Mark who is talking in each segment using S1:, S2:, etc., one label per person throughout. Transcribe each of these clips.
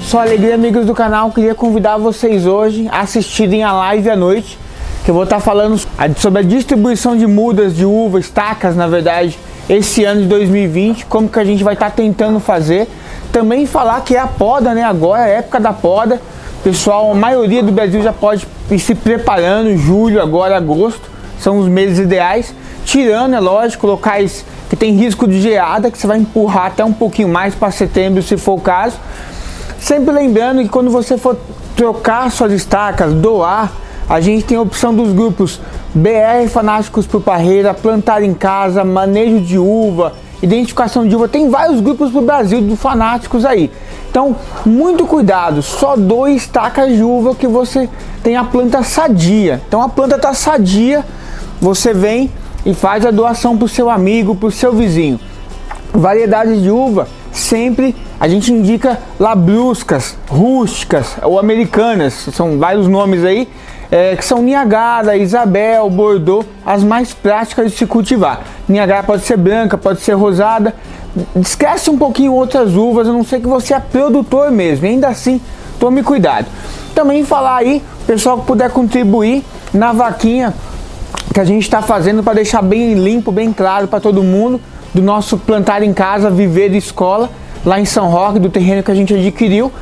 S1: Só alegria, amigos do canal. Queria convidar vocês hoje a assistirem a live à noite, que eu vou estar falando sobre a distribuição de mudas de uva, estacas, na verdade, esse ano de 2020, como que a gente vai estar tentando fazer. Também falar que é a poda, né? Agora é a época da poda. Pessoal, a maioria do Brasil já pode ir se preparando. Julho, agora agosto, são os meses ideais. Tirando, é lógico, locais que tem risco de geada, que você vai empurrar até um pouquinho mais para setembro, se for o caso. Sempre lembrando que quando você for trocar suas estacas, doar, a gente tem a opção dos grupos BR Fanáticos por Parreira, Plantar em Casa, Manejo de Uva, Identificação de Uva. Tem vários grupos do Brasil do Fanáticos aí. Então, muito cuidado, só doe estacas de uva que você tem a planta sadia. Então a planta está sadia, você vem e faz a doação para o seu amigo, para o seu vizinho. Variedades de uva, sempre a gente indica labruscas, rústicas ou americanas, são vários nomes aí, que são Niagara, Isabel, Bordeaux, as mais práticas de se cultivar. Niagara pode ser branca, pode ser rosada. Esquece um pouquinho outras uvas, a não ser que você é produtor mesmo, ainda assim tome cuidado. Também falar aí, pessoal que puder contribuir na vaquinha que a gente está fazendo para deixar bem limpo, bem claro para todo mundo, do nosso Plantar em Casa, Viver de Escola, lá em São Roque, do terreno que a gente adquiriu.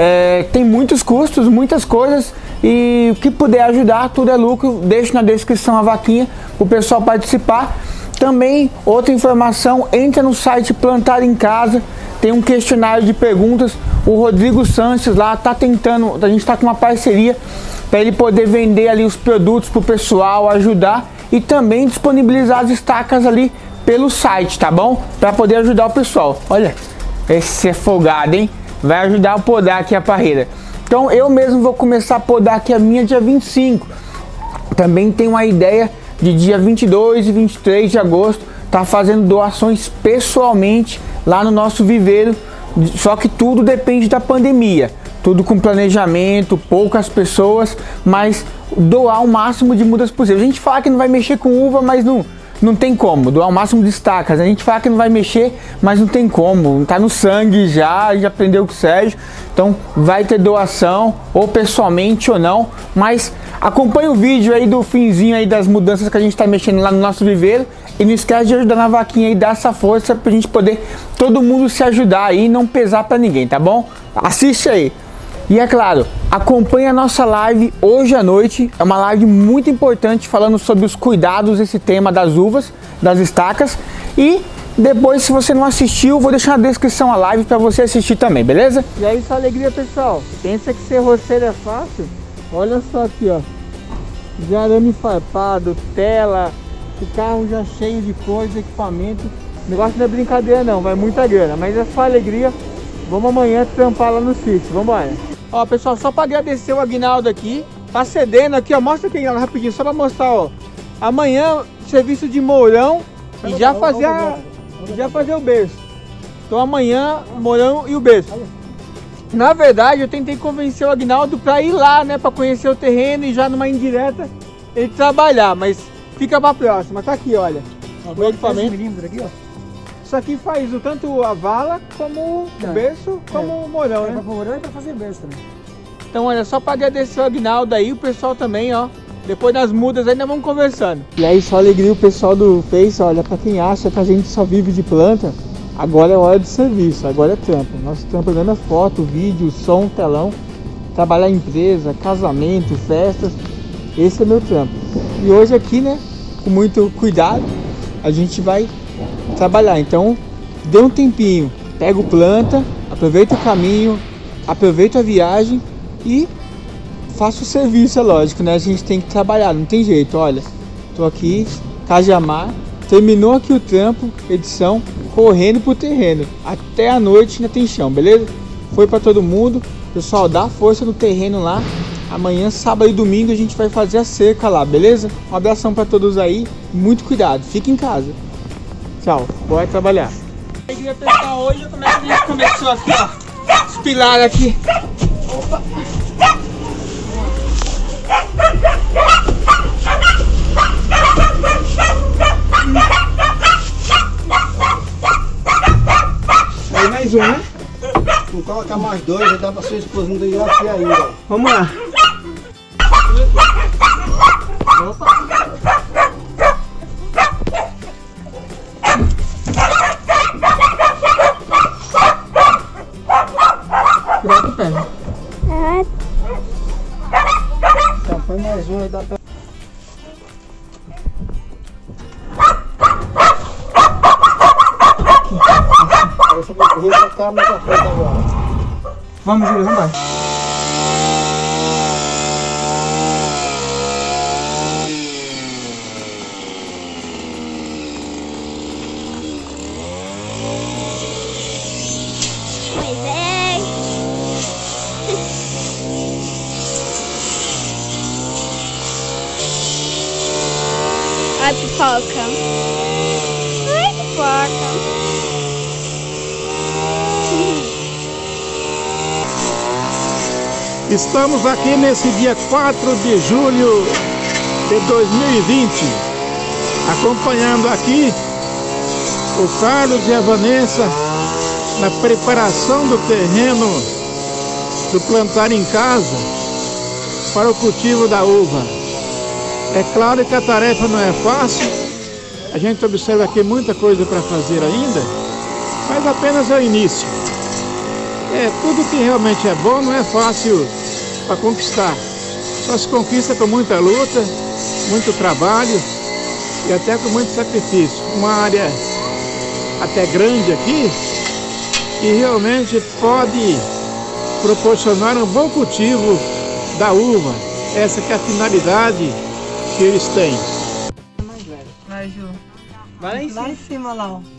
S1: Tem muitos custos, muitas coisas, e o que puder ajudar, tudo é lucro. Deixo na descrição a vaquinha para o pessoal participar. Também, outra informação, entra no site Plantar em Casa, tem um questionário de perguntas. O Rodrigo Sanches lá está tentando, a gente está com uma parceria para ele poder vender ali os produtos para o pessoal, ajudar, e também disponibilizar as estacas ali pelo site, tá bom? Para poder ajudar o pessoal. Olha, esse é folgado, hein? Vai ajudar a podar aqui a parreira. Então eu mesmo vou começar a podar aqui a minha dia 25. Também tenho uma ideia de dia 22 e 23 de agosto tá fazendo doações pessoalmente lá no nosso viveiro. Só que tudo depende da pandemia, tudo com planejamento, poucas pessoas, mas doar o máximo de mudas possível. A gente fala que não vai mexer com uva, mas não tem como, doar o máximo de estacas. A gente fala que não vai mexer, mas não tem como, tá no sangue já aprendeu com o Sérgio. Então vai ter doação, ou pessoalmente ou não, mas acompanha o vídeo aí do finzinho aí das mudanças que a gente tá mexendo lá no nosso viveiro. E não esquece de ajudar na vaquinha e dar essa força pra gente poder todo mundo se ajudar aí e não pesar pra ninguém, tá bom? Assiste aí. E é claro, acompanhe a nossa live hoje à noite. É uma live muito importante falando sobre os cuidados desse tema das uvas, das estacas. E depois, se você não assistiu, vou deixar na descrição a live para você assistir também, beleza? E aí, só alegria, pessoal. Pensa que ser roceiro é fácil? Olha só aqui, ó. De arame farpado, tela, o carro já cheio de coisa, equipamento. O negócio não é brincadeira não, vai muita grana, mas é só alegria. Vamos amanhã trampar lá no sítio, vamos embora. Ó, pessoal, só para agradecer o Aguinaldo aqui, tá cedendo aqui, ó, mostra aqui rapidinho, só para mostrar, ó. Amanhã, serviço de mourão e já fazer o berço. Então amanhã, mourão e o berço. Na verdade, eu tentei convencer o Aguinaldo para ir lá, né, para conhecer o terreno e já numa indireta ele trabalhar, mas fica para próxima. Tá aqui, olha. O equipamento.
S2: Aqui, ó.
S1: Isso aqui faz o tanto a vala como o berço, como o mourão, né?
S2: Para mourão e para fazer berço também.
S1: Então, olha, só para agradecer o Aguinaldo aí, o pessoal também, ó. Depois das mudas ainda vamos conversando. E aí, só alegria o pessoal do Face, olha, para quem acha que a gente só vive de planta, agora é hora de serviço, agora é trampo. Nosso trampo é foto, vídeo, som, telão, trabalhar em empresa, casamento, festas. Esse é meu trampo. E hoje aqui, né, com muito cuidado, a gente vai trabalhar. Então, dê um tempinho, pega o planta, aproveita o caminho, aproveita a viagem e faça o serviço, é lógico, né? A gente tem que trabalhar, não tem jeito. Olha, tô aqui, Cajamar, terminou aqui o trampo, edição, correndo pro terreno. Até a noite ainda tem chão, beleza? Foi para todo mundo. Pessoal, dá força no terreno lá. Amanhã, sábado e domingo, a gente vai fazer a cerca lá, beleza? Um abração para todos aí, muito cuidado, fique em casa. Tchau, bora trabalhar. Alegria, pessoal, hoje como é que a gente começou aqui, ó, os pilares aqui. Opa. Aí mais um, né?
S2: Vou colocar mais 2, vai dar pra sua esposa não ir aqui ainda.
S1: Vamos lá. Opa. Pronto, pega.
S2: Então põe mais um aí, dá pra... Essa vai pra cá, mas pra frente agora.
S1: Vamos, Júlia, vamos lá.
S3: Pois é. Ai, pipoca. Ai, pipoca.
S4: Estamos aqui nesse dia 4 de julho de 2020, acompanhando aqui o Carlos e a Vanessa na preparação do terreno do plantar em casa para o cultivo da uva. É claro que a tarefa não é fácil, a gente observa aqui muita coisa para fazer ainda, mas apenas é o início. Tudo que realmente é bom não é fácil para conquistar. Só se conquista com muita luta, muito trabalho e até com muito sacrifício. Uma área até grande aqui que realmente pode proporcionar um bom cultivo da uva. Essa que é a finalidade que eles têm.
S1: Vai, Ju. Vai lá em cima, lá, ó.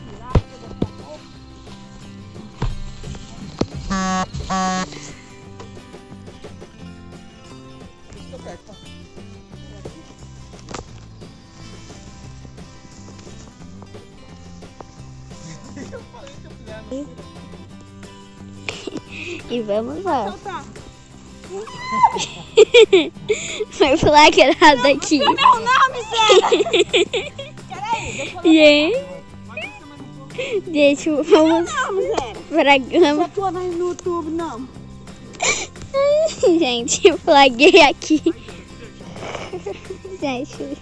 S3: E vamos lá. Vai pular grada aqui. Meu nome, Zé! Peraí, deixa eu... Vamos pra grama.
S5: Não vai no YouTube, não.
S3: Gente, eu flaguei aqui. Gente.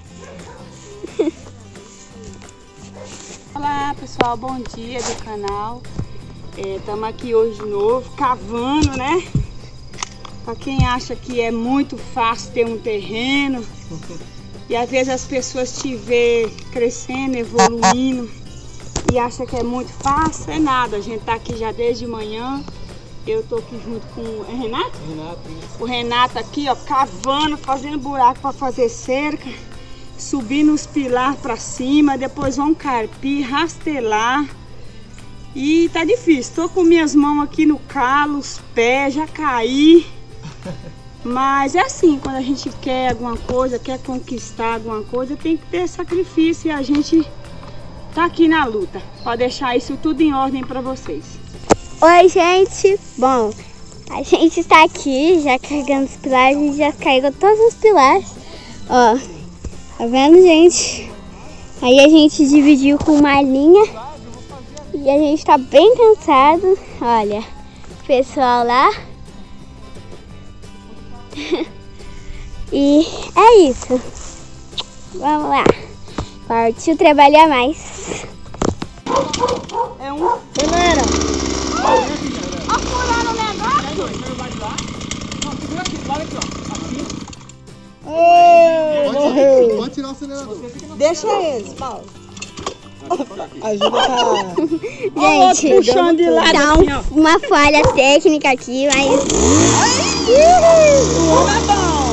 S5: Olá, pessoal. Bom dia do canal. Estamos aqui hoje de novo, cavando, né? Para quem acha que é muito fácil ter um terreno e às vezes as pessoas te vê crescendo, evoluindo e acha que é muito fácil, é nada. A gente tá aqui já desde manhã. Eu tô aqui junto com o Renato? O Renato aqui, ó, cavando, fazendo buraco para fazer cerca, subindo os pilares para cima, depois vão carpir, rastelar. E tá difícil, tô com minhas mãos aqui no calo, os pés, já caí. Mas é assim, quando a gente quer alguma coisa, quer conquistar alguma coisa, tem que ter sacrifício e a gente tá aqui na luta para deixar isso tudo em ordem para vocês.
S3: Oi, gente. Bom, a gente está aqui já carregando os pilares, a gente já carregou todos os pilares. Ó, tá vendo, gente? Aí a gente dividiu com uma linha. E a gente tá bem cansado. Olha, o pessoal lá. E é isso. Vamos lá. Partiu trabalhar mais.
S5: É um... Galera! Apurando o negócio!
S2: Morreu! Pode tirar o acelerador.
S5: Deixa eles, Paulo.
S2: Ajuda a...
S3: Gente,
S5: puxando de lado
S3: tá
S5: assim, ó.
S3: uma falha técnica aqui, mas...
S5: Tá bom!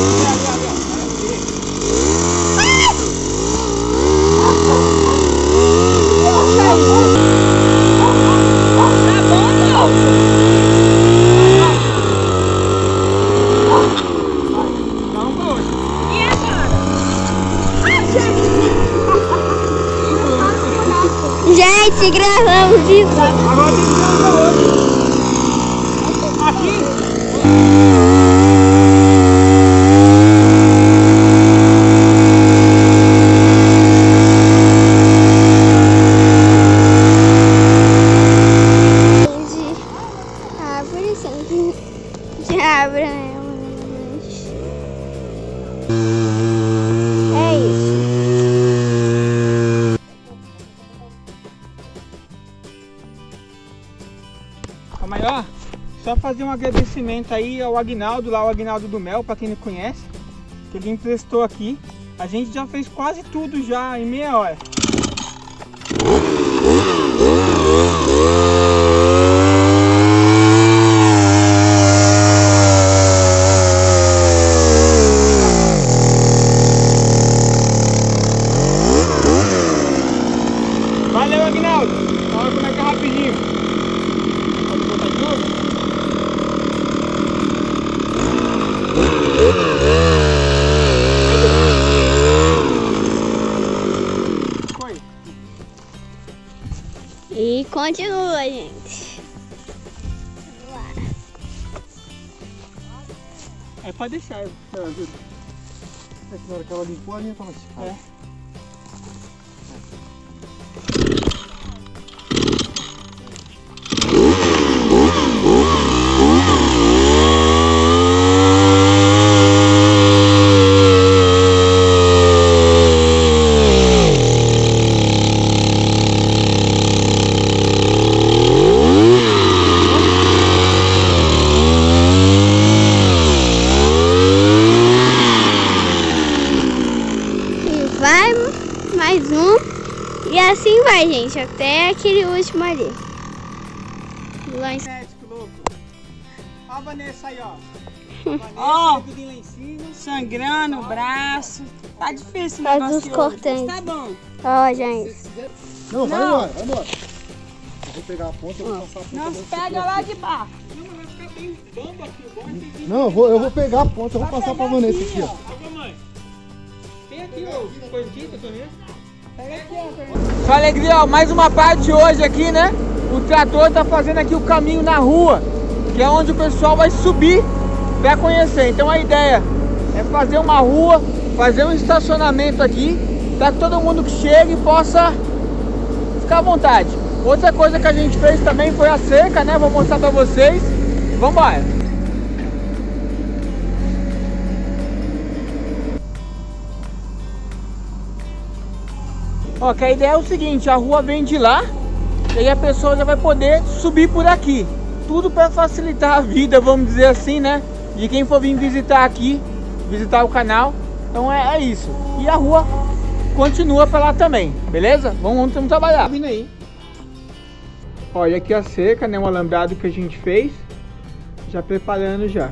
S3: Gente, gravamos isso.
S5: Agora tem que gravar outro. Aqui.
S1: Calma aí, ó. Só fazer um agradecimento aí ao Aguinaldo, lá o Aguinaldo do Mel, pra quem não conhece, que ele emprestou aqui. A gente já fez quase tudo já em meia hora. Valeu, Aguinaldo. Olha como é que é rapidinho. Pode botar de novo? Foi.
S3: E continua, gente. Vamos lá.
S1: É pra deixar, eu ajudo.
S2: É que na hora que ela limpou, a linha tava esticada.
S1: É.
S3: Vai mais um. E assim vai, gente, até aquele último ali. Lá em...
S1: Médico louco. Ó a Vanessa aí, ó. Vanessa,
S5: Ó.
S1: lá em cima.
S5: Sangrando o braço. Tá difícil o
S3: Faz
S5: negócio
S3: os
S5: de hoje,
S3: cortantes.
S5: mas tá bom.
S3: Ó, gente.
S2: Não, vai
S5: Não.
S2: embora, vai embora. Eu vou pegar a ponta, eu vou passar a ponta.
S5: Não
S2: dessa
S5: pega
S2: aqui,
S5: lá
S2: ó.
S5: de baixo.
S1: Não, mas vai ficar bem bambo aqui. O bom é ter vídeo.
S2: Não, eu vou pegar a ponta, eu vou passar pra Vanessa aqui, ó.
S1: Ó, mamãe. Tem aqui o coisinho, eu tô vendo. Só alegria, ó, mais uma parte hoje aqui, né? O trator tá fazendo aqui o caminho na rua, que é onde o pessoal vai subir para conhecer. Então a ideia é fazer uma rua, fazer um estacionamento aqui, para que todo mundo que chegue possa ficar à vontade. Outra coisa que a gente fez também foi a cerca, né? Vou mostrar para vocês. Vamos embora. Ó, que a ideia é o seguinte, a rua vem de lá e aí a pessoa já vai poder subir por aqui. Tudo para facilitar a vida, vamos dizer assim, né? De quem for vir visitar aqui, visitar o canal. Então é isso. E a rua continua para lá também, beleza? Vamos trabalhar. Vindo aí. Olha aqui a cerca, né? Um alambrado que a gente fez. Já preparando já.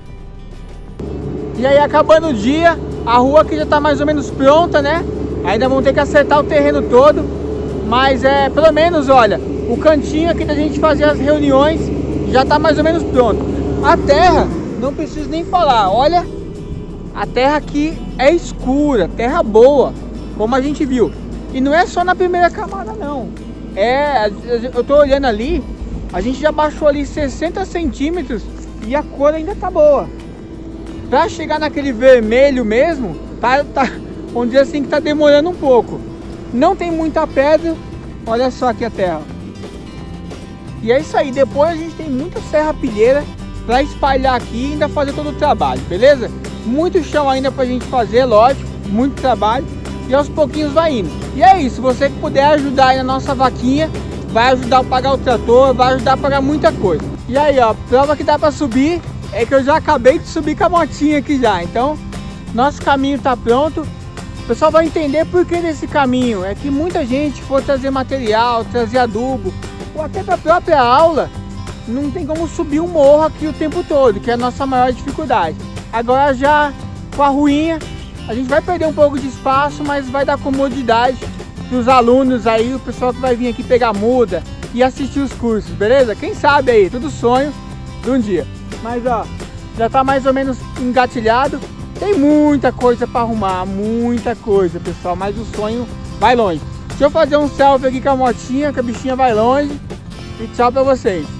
S1: E aí acabando o dia, a rua aqui já tá mais ou menos pronta, né? Ainda vão ter que acertar o terreno todo, mas pelo menos, olha, o cantinho aqui da gente fazer as reuniões já tá mais ou menos pronto. A terra, não preciso nem falar, olha, a terra aqui é escura, terra boa, como a gente viu. E não é só na primeira camada não, eu tô olhando ali, a gente já baixou ali 60 centímetros e a cor ainda tá boa. Pra chegar naquele vermelho mesmo, vamos dizer assim que tá demorando um pouco. Não tem muita pedra. Olha só aqui a terra. E é isso aí. Depois a gente tem muita serrapilheira para espalhar aqui e ainda fazer todo o trabalho, beleza? Muito chão ainda pra gente fazer, lógico. Muito trabalho. E aos pouquinhos vai indo. E é isso. Você que puder ajudar aí na nossa vaquinha, vai ajudar a pagar o trator, vai ajudar a pagar muita coisa. E aí, ó, prova que dá para subir é que eu já acabei de subir com a motinha aqui já. Então, nosso caminho tá pronto. O pessoal vai entender por que desse caminho. É que muita gente for trazer material, trazer adubo, ou até para a própria aula, não tem como subir o morro aqui o tempo todo, que é a nossa maior dificuldade. Agora já com a ruinha, a gente vai perder um pouco de espaço, mas vai dar comodidade para os alunos aí, o pessoal que vai vir aqui pegar muda e assistir os cursos, beleza? Quem sabe aí, tudo sonho de um dia. Mas ó, já tá mais ou menos engatilhado. Tem muita coisa para arrumar, muita coisa, pessoal, mas o sonho vai longe. Deixa eu fazer um selfie aqui com a motinha, que a bichinha vai longe. E tchau para vocês.